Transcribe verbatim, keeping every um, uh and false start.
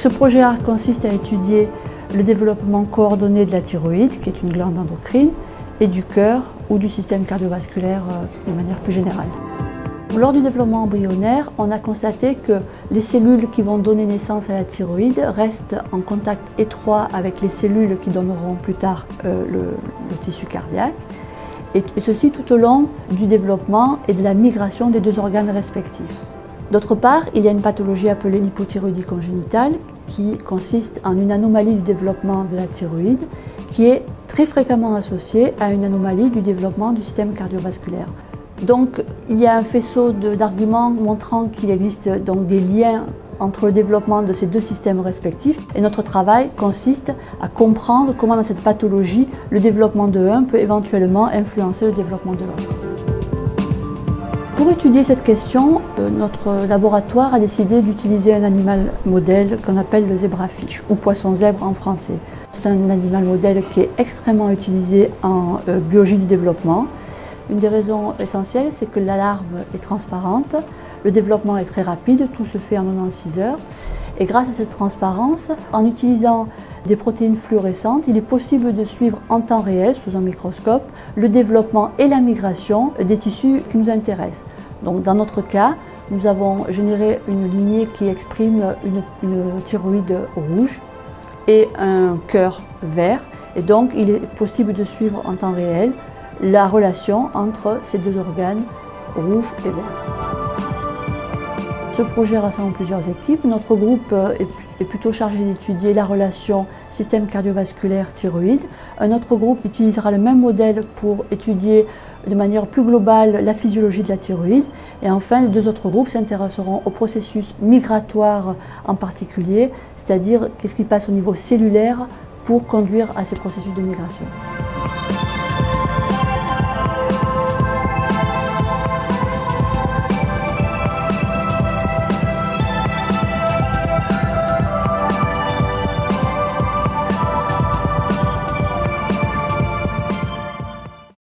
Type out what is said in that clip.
ce projet A R C consiste à étudier le développement coordonné de la thyroïde, qui est une glande endocrine, et du cœur ou du système cardiovasculaire de manière plus générale. Lors du développement embryonnaire, on a constaté que les cellules qui vont donner naissance à la thyroïde restent en contact étroit avec les cellules qui donneront plus tard euh, le, le tissu cardiaque, et, et ceci tout au long du développement et de la migration des deux organes respectifs. D'autre part, il y a une pathologie appelée l'hypothyroïdie congénitale qui consiste en une anomalie du développement de la thyroïde qui est très fréquemment associée à une anomalie du développement du système cardiovasculaire. Donc, il y a un faisceau d'arguments montrant qu'il existe donc des liens entre le développement de ces deux systèmes respectifs et notre travail consiste à comprendre comment dans cette pathologie le développement de l'un peut éventuellement influencer le développement de l'autre. Pour étudier cette question, notre laboratoire a décidé d'utiliser un animal modèle qu'on appelle le zébrafiche ou poisson zèbre en français. C'est un animal modèle qui est extrêmement utilisé en biologie du développement. Une des raisons essentielles, c'est que la larve est transparente, le développement est très rapide, tout se fait en quatre-vingt-seize heures. Et grâce à cette transparence, en utilisant des protéines fluorescentes, il est possible de suivre en temps réel, sous un microscope, le développement et la migration des tissus qui nous intéressent. Donc, dans notre cas, nous avons généré une lignée qui exprime une, une thyroïde rouge et un cœur vert. Et donc, il est possible de suivre en temps réel la relation entre ces deux organes, rouge et vert. Ce projet rassemble plusieurs équipes. Notre groupe est plutôt chargé d'étudier la relation système cardiovasculaire-thyroïde. Un autre groupe utilisera le même modèle pour étudier de manière plus globale la physiologie de la thyroïde. Et enfin, les deux autres groupes s'intéresseront au processus migratoire en particulier, c'est-à-dire qu'est-ce qui passe au niveau cellulaire pour conduire à ces processus de migration.